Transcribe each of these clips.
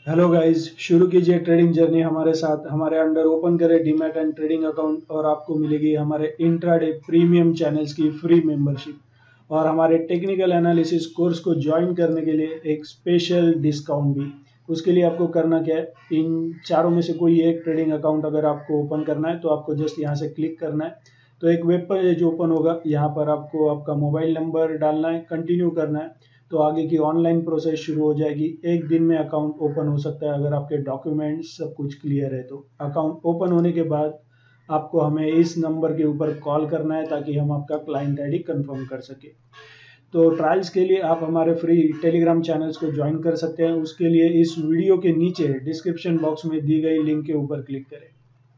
Hello guys, शुरू कीजिए trading journey हमारे साथ। हमारे अंडर ओपन करें डीमैट एंड ट्रेडिंग अकाउंट और आपको मिलेगी हमारे इंट्राडे प्रीमियम चैनल्स की फ्री मेंबरशिप और हमारे टेक्निकल एनालिसिस कोर्स को ज्वाइन करने के लिए एक स्पेशल डिस्काउंट भी। उसके लिए आपको करना क्या है, इन चारों में से कोई एक ट्रेडिंग अकाउंट अगर आपको ओपन करना है तो आपको जस्ट यहाँ से क्लिक करना है। तो एक वेब पेज ओपन होगा, यहाँ पर आपको आपका मोबाइल नंबर डालना है, कंटिन्यू करना है। तो आगे की ऑनलाइन प्रोसेस शुरू हो जाएगी। एक दिन में अकाउंट ओपन हो सकता है अगर आपके डॉक्यूमेंट्स सब कुछ क्लियर है तो। अकाउंट ओपन होने के बाद आपको हमें इस नंबर के ऊपर कॉल करना है ताकि हम आपका क्लाइंट आईडी कंफर्म कर सके। तो ट्रायल्स के लिए आप हमारे फ्री टेलीग्राम चैनल्स को ज्वाइन कर सकते हैं। उसके लिए इस वीडियो के नीचे डिस्क्रिप्शन बॉक्स में दी गई लिंक के ऊपर क्लिक करें।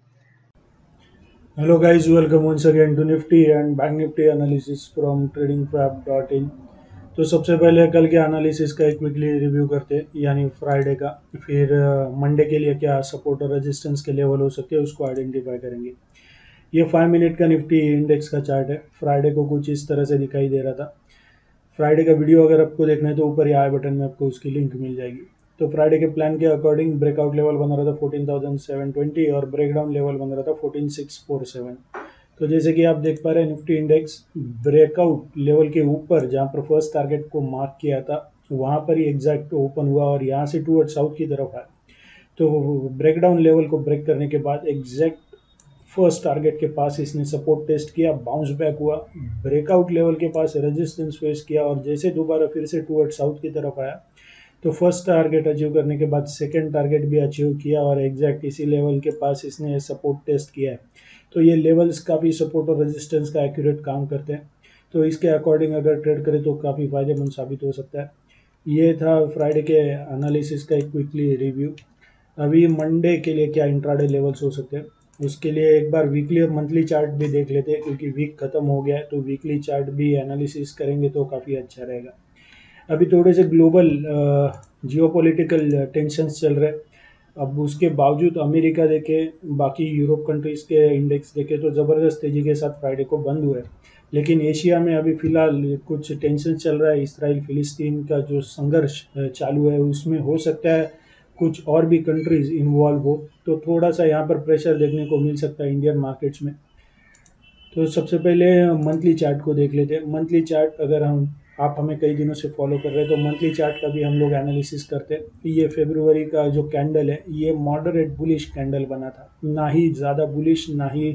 Hello guys, welcome once again to Nifty and Bank Nifty analysis from tradingprep.in। तो सबसे पहले कल के एनालिसिस का एक क्विकली रिव्यू करते हैं, यानी फ्राइडे का। फिर मंडे के लिए क्या सपोर्ट और रेजिस्टेंस के लेवल हो सकते हैं उसको आइडेंटिफाई करेंगे। ये 5 मिनट का निफ्टी इंडेक्स का चार्ट है। फ्राइडे को कुछ इस तरह से दिखाई दे रहा था। फ्राइडे का वीडियो अगर आपको देखना है तो ऊपर ही आई बटन में आपको उसकी लिंक मिल जाएगी। तो फ्राइडे के प्लान के अकॉर्डिंग ब्रेकआउट लेवल बन रहा था 14,720 और ब्रेकडाउन लेवल बन रहा था 14,647। तो जैसे कि आप देख पा रहे हैं, निफ्टी इंडेक्स ब्रेकआउट लेवल के ऊपर जहां पर फर्स्ट टारगेट को मार्क किया था वहां पर ही एग्जैक्ट ओपन हुआ और यहाँ से टूवर्ड साउथ की तरफ आया। तो ब्रेकडाउन लेवल को ब्रेक करने के बाद एग्जैक्ट फर्स्ट टारगेट के पास इसने सपोर्ट टेस्ट किया, बाउंस बैक हुआ, ब्रेकआउट लेवल के पास रेजिस्टेंस फेस किया और जैसे दोबारा फिर से टूवर्ड साउथ की तरफ आया तो फर्स्ट टारगेट अचीव करने के बाद सेकंड टारगेट भी अचीव किया और एग्जैक्ट इसी लेवल के पास इसने सपोर्ट टेस्ट किया है। तो ये लेवल्स काफ़ी सपोर्ट और रेजिस्टेंस का एक्यूरेट काम करते हैं। तो इसके अकॉर्डिंग अगर ट्रेड करें तो काफ़ी फायदेमंद साबित हो सकता है। ये था फ्राइडे के एनालिसिस का एक क्विकली रिव्यू। अभी मंडे के लिए क्या इंट्राडे लेवल्स हो सकते हैं उसके लिए एक बार वीकली और मंथली चार्ट भी देख लेते हैं, क्योंकि वीक खत्म हो गया है तो वीकली चार्ट भी एनालिसिस करेंगे तो काफ़ी अच्छा रहेगा। अभी थोड़े से ग्लोबल जियोपॉलिटिकल टेंशन्स चल रहे हैं। अब उसके बावजूद अमेरिका देखे, बाकी यूरोप कंट्रीज़ के इंडेक्स देखे तो ज़बरदस्त तेज़ी के साथ फ्राइडे को बंद हुए। लेकिन एशिया में अभी फ़िलहाल कुछ टेंशन चल रहा है। इसराइल फ़िलिस्तीन का जो संघर्ष चालू है उसमें हो सकता है कुछ और भी कंट्रीज़ इन्वॉल्व हो, तो थोड़ा सा यहाँ पर प्रेशर देखने को मिल सकता है इंडियन मार्केट्स में। तो सबसे पहले मंथली चार्ट को देख लेते हैं। मंथली चार्ट अगर आप हमें कई दिनों से फॉलो कर रहे हैं तो मंथली चार्ट का भी हम लोग एनालिसिस करते हैं। ये फरवरी का जो कैंडल है ये मॉडरेट बुलिश कैंडल बना था, ना ही ज़्यादा बुलिश ना ही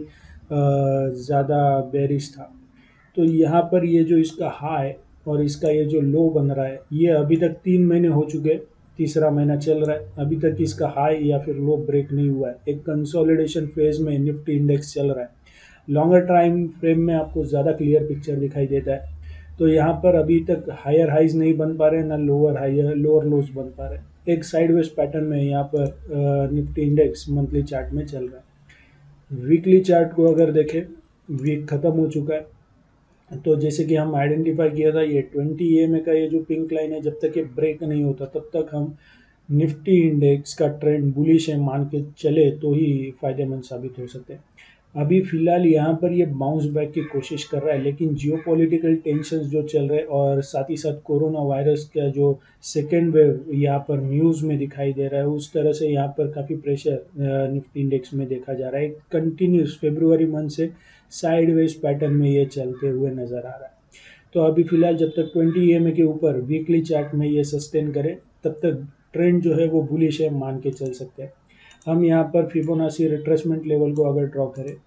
ज़्यादा बेरिश था। तो यहाँ पर ये जो इसका हाई और इसका ये जो लो बन रहा है ये अभी तक 3 महीने हो चुके हैं, तीसरा महीना चल रहा है, अभी तक इसका हाई या फिर लो ब्रेक नहीं हुआ है। एक कंसोलिडेशन फेज में निफ्टी इंडेक्स चल रहा है। लॉन्गर टाइम फ्रेम में आपको ज़्यादा क्लियर पिक्चर दिखाई देता है। तो यहाँ पर अभी तक हायर हाइज नहीं बन पा रहे, ना लोअर लोज बन पा रहे। एक साइडवेज पैटर्न में यहाँ पर निफ्टी इंडेक्स मंथली चार्ट में चल रहा है। वीकली चार्ट को अगर देखें, वीक खत्म हो चुका है। तो जैसे कि हम आइडेंटिफाई किया था, ये 20 EMA का ये जो पिंक लाइन है, जब तक ये ब्रेक नहीं होता तब तक हम निफ्टी इंडेक्स का ट्रेंड बुलिश है मान के चले तो ही फायदेमंद साबित हो सकते हैं। अभी फिलहाल यहाँ पर ये बाउंस बैक की कोशिश कर रहा है, लेकिन जियोपॉलिटिकल टेंशन्स जो चल रहे हैं और साथ ही साथ कोरोना वायरस का जो सेकेंड वेव यहाँ पर न्यूज़ में दिखाई दे रहा है, उस तरह से यहाँ पर काफ़ी प्रेशर निफ्टी इंडेक्स में देखा जा रहा है। कंटिन्यूस फरवरी मंथ से साइडवेज पैटर्न में ये चलते हुए नज़र आ रहा है। तो अभी फिलहाल जब तक 20 EMA के ऊपर वीकली चार्ट में ये सस्टेन करे तब तक ट्रेंड जो है वो बुलिश है मान के चल सकते हैं। हम यहाँ पर फिबोनाची रिट्रेसमेंट लेवल को अगर ड्रॉ करें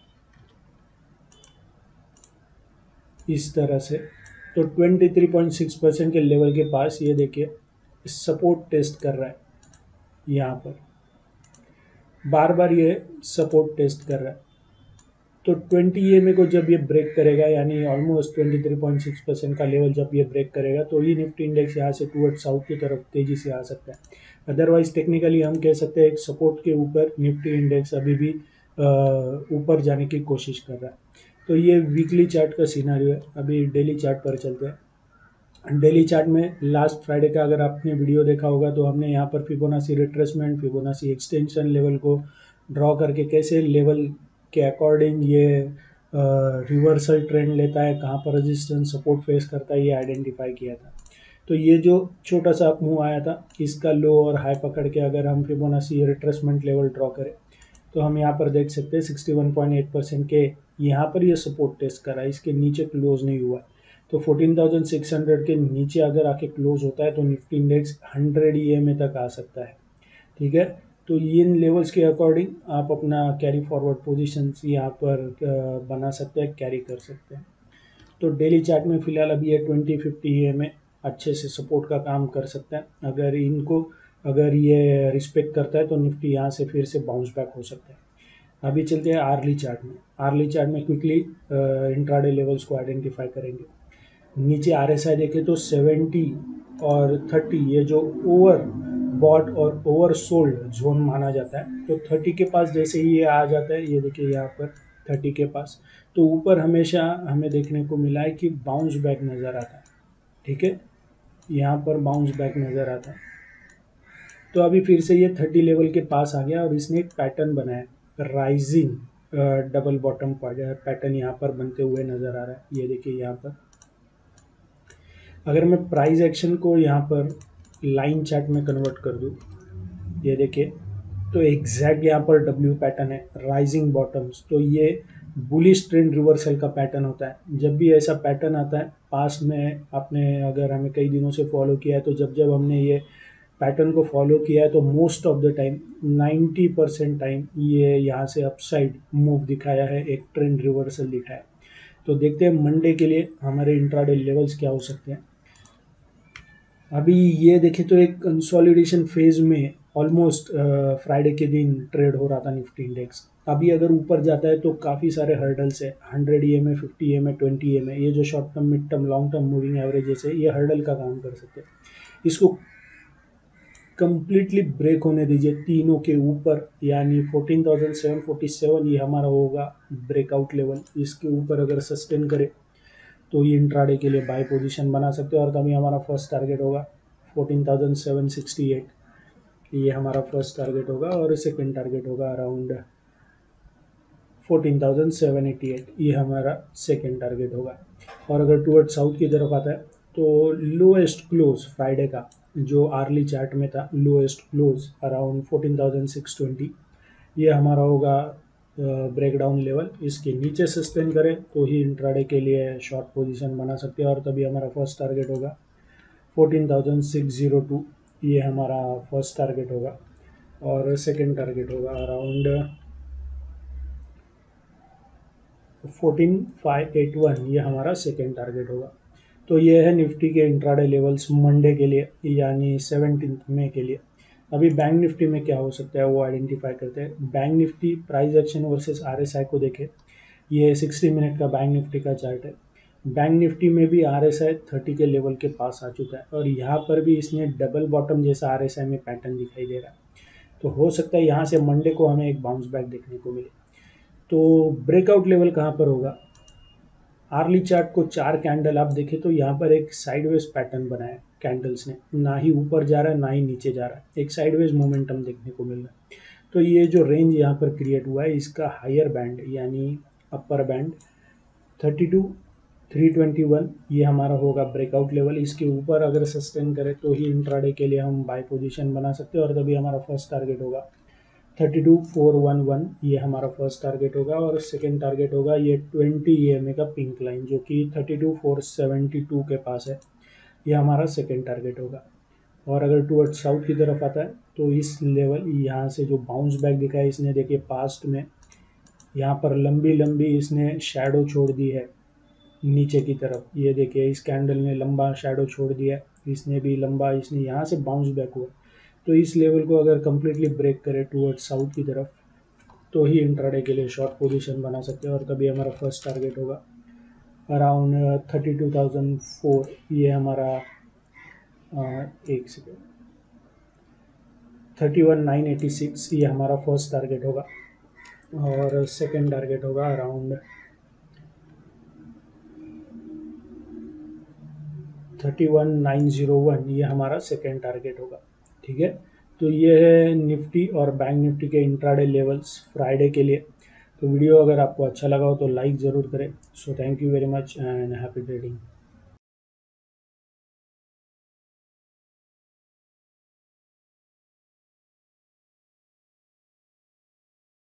इस तरह से, तो 23.6% के लेवल के पास ये देखिए सपोर्ट टेस्ट कर रहा है। यहाँ पर बार बार ये सपोर्ट टेस्ट कर रहा है। तो 20 EMA को जब ये ब्रेक करेगा, यानी ऑलमोस्ट 23.6% का लेवल जब ये ब्रेक करेगा तो ये निफ्टी इंडेक्स यहाँ से टूवर्ड साउथ की तरफ तेज़ी से आ सकता है। अदरवाइज टेक्निकली हम कह सकते हैं एक सपोर्ट के ऊपर निफ्टी इंडेक्स अभी भी ऊपर जाने की कोशिश कर रहा है। तो ये वीकली चार्ट का सिनारियो है। अभी डेली चार्ट पर चलते हैं। डेली चार्ट में लास्ट फ्राइडे का अगर आपने वीडियो देखा होगा तो हमने यहाँ पर Fibonacci retracement, Fibonacci extension level को ड्रॉ करके कैसे लेवल के अकॉर्डिंग ये रिवर्सल ट्रेंड लेता है, कहाँ पर रेजिस्टेंस सपोर्ट फेस करता है, ये आइडेंटिफाई किया था। तो ये जो छोटा सा मूव आया था, इसका लो और हाई पकड़ के अगर हम फिबोनाची रिट्रेसमेंट लेवल ड्रॉ करें तो हम यहाँ पर देख सकते हैं 61.8% के यहाँ पर ये सपोर्ट टेस्ट करा, इसके नीचे क्लोज नहीं हुआ। तो 14,600 के नीचे अगर आके क्लोज होता है तो निफ्टी इंडेक्स 100 ईएमए तक आ सकता है। ठीक है, तो इन लेवल्स के अकॉर्डिंग आप अपना कैरी फॉरवर्ड पोजीशंस यहाँ पर बना सकते हैं, कैरी कर सकते हैं। तो डेली चार्ट में फिलहाल अभी ये 20-50 ईएमए अच्छे से सपोर्ट का काम कर सकता है। अगर ये रिस्पेक्ट करता है तो निफ्टी यहाँ से फिर से बाउंस बैक हो सकता है। अभी चलते हैं आर्ली चार्ट में। आर्ली चार्ट में क्विकली इंट्राडे लेवल्स को आइडेंटिफाई करेंगे। नीचे आरएसआई देखें तो 70 और 30 ये जो ओवर बॉट और ओवर सोल्ड जोन माना जाता है, तो 30 के पास जैसे ही ये आ जाता है, ये देखिए यहाँ पर 30 के पास, तो ऊपर हमेशा हमें देखने को मिला है कि बाउंस बैक नज़र आता है। ठीक है, यहाँ पर बाउंस बैक नज़र आता है। तो अभी फिर से ये 30 लेवल के पास आ गया और इसने एक पैटर्न बनाया, राइजिंग डबल बॉटम पैटर्न यहाँ पर बनते हुए नज़र आ रहा है। ये देखिए यहाँ पर अगर मैं प्राइस एक्शन को यहाँ पर लाइन चार्ट में कन्वर्ट कर दूँ, ये देखिए तो एग्जैक्ट यहाँ पर डब्ल्यू पैटर्न है, राइजिंग बॉटम्स। तो ये बुलिश ट्रेंड रिवर्सल का पैटर्न होता है। जब भी ऐसा पैटर्न आता है, पास्ट में आपने अगर हमें कई दिनों से फॉलो किया है तो जब जब हमने ये पैटर्न को फॉलो किया है तो most of the time 90% time ये यहाँ से अपसाइड मूव दिखाया है, एक ट्रेंड रिवर्सल दिखाया है। तो देखते हैं मंडे के लिए हमारे इंट्राडे लेवल्स क्या हो सकते हैं। अभी ये देखें तो एक कंसोलिडेशन फेज में ऑलमोस्ट फ्राइडे के दिन ट्रेड हो रहा था निफ्टी इंडेक्स। अभी अगर ऊपर जाता है तो काफ़ी सारे हर्डल्स है, 100 ईएमए, 50 ईएमए, 20 ईएमए, ये जो short term, mid term, long term moving averages है, ये हर्डल का काम कर सकते हैं। इसको कंप्लीटली ब्रेक होने दीजिए तीनों के ऊपर, यानी 14,747 ये हमारा होगा ब्रेकआउट लेवल। इसके ऊपर अगर सस्टेन करे तो ये इंट्राडे के लिए बाय पोजीशन बना सकते हो और तभी हमारा फर्स्ट टारगेट होगा 14,768, ये हमारा फर्स्ट टारगेट होगा और सेकंड टारगेट होगा अराउंड 14,788, ये हमारा सेकंड टारगेट होगा। और अगर टूवर्ड साउथ की तरफ आता है तो लोएस्ट क्लोज फ्राइडे का जो आर्ली चार्ट में था, लोएस्ट क्लोज अराउंड 14,620, ये हमारा होगा ब्रेकडाउन लेवल। इसके नीचे सस्टेन करें तो ही इंट्राडे के लिए शॉर्ट पोजीशन बना सकते हैं और तभी हमारा फर्स्ट टारगेट होगा 14,602, ये हमारा फर्स्ट टारगेट होगा और सेकंड टारगेट होगा अराउंड 14,581, ये हमारा सेकंड टारगेट होगा। तो ये है निफ्टी के इंट्राडे लेवल्स मंडे के लिए, यानी 17 मई के लिए। अभी बैंक निफ्टी में क्या हो सकता है वो आइडेंटिफाई करते हैं। Bank Nifty price action versus RSI को देखें, ये 60 मिनट का बैंक निफ्टी का चार्ट है। बैंक निफ्टी में भी आरएसआई 30 के लेवल के पास आ चुका है और यहाँ पर भी इसने डबल बॉटम जैसा आरएसआई में पैटर्न दिखाई दे रहा है। तो हो सकता है यहाँ से मंडे को हमें एक बाउंस बैक देखने को मिले। तो ब्रेकआउट लेवल कहाँ पर होगा, आर्ली चार्ट को 4 कैंडल आप देखें तो यहाँ पर एक साइडवेज पैटर्न बनाया है कैंडल्स ने, ना ही ऊपर जा रहा है ना ही नीचे जा रहा है, एक साइडवेज मोमेंटम देखने को मिल रहा है। तो ये जो रेंज यहाँ पर क्रिएट हुआ है, इसका हायर बैंड यानी अपर बैंड 32,321, ये हमारा होगा ब्रेकआउट लेवल। इसके ऊपर अगर सस्टेन करे तो ही इंट्राडे के लिए हम बाय पोजीशन बना सकते हैं और तभी हमारा फर्स्ट टारगेट होगा 32,411, ये हमारा फर्स्ट टारगेट होगा और सेकेंड टारगेट होगा ये 20 ईएमए का पिंक लाइन जो कि 32,472 के पास है, ये हमारा सेकेंड टारगेट होगा। और अगर टूवर्ड साउथ की तरफ आता है तो इस लेवल यहाँ से जो बाउंस बैक दिखा है इसने, देखिए पास्ट में यहाँ पर लंबी लंबी इसने शैडो छोड़ दी है नीचे की तरफ, ये देखिए इस कैंडल ने लंबा शैडो छोड़ दिया है, इसने भी लंबा, इसने यहाँ से बाउंस बैक हुआ। तो इस लेवल को अगर कम्प्लीटली ब्रेक करे टूवर्ड साउथ की तरफ तो ही इंट्राडे के लिए शॉर्ट पोजीशन बना सकते हैं और तभी हमारा फर्स्ट टारगेट होगा अराउंड 32,004, ये हमारा एक सेकेंड 31,986, ये हमारा फर्स्ट टारगेट होगा और सेकेंड टारगेट होगा अराउंड 31,901, ये हमारा सेकेंड टारगेट होगा। ठीक है, तो ये है निफ्टी और बैंक निफ्टी के इंट्राडे लेवल्स फ्राइडे के लिए। तो वीडियो अगर आपको अच्छा लगा हो तो लाइक ज़रूर करें। So thank you very much and happy trading.